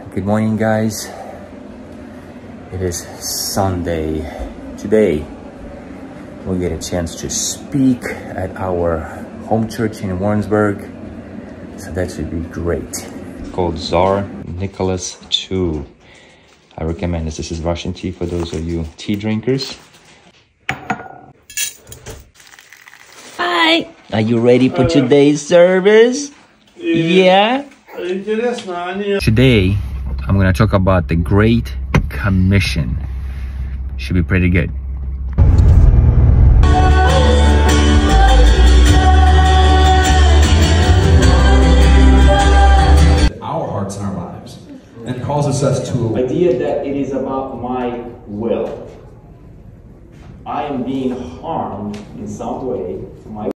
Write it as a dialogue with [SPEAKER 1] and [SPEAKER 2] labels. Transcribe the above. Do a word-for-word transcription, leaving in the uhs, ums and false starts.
[SPEAKER 1] Good morning, guys. It is Sunday. Today, we'll get a chance to speak at our home church in Warrensburg. So that should be great. It's called Tsar Nicholas the Second. I recommend this. This is Russian tea for those of you tea drinkers. Hi. Are you ready for today's service? Yeah? Today, I'm going to talk about the Great Commission. Should be pretty good.
[SPEAKER 2] Our hearts and our lives, and causes us to
[SPEAKER 3] idea that it is about my will. I am being harmed in some way. My